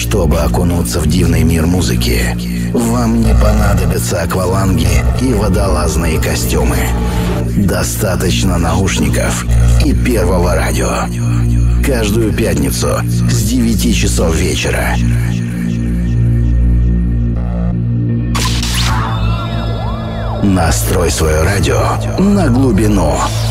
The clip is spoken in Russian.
Чтобы окунуться в дивный мир музыки, вам не понадобятся акваланги и водолазные костюмы. Достаточно наушников и Первого радио. Каждую пятницу с 9 часов вечера. Настрой свое радио на глубину.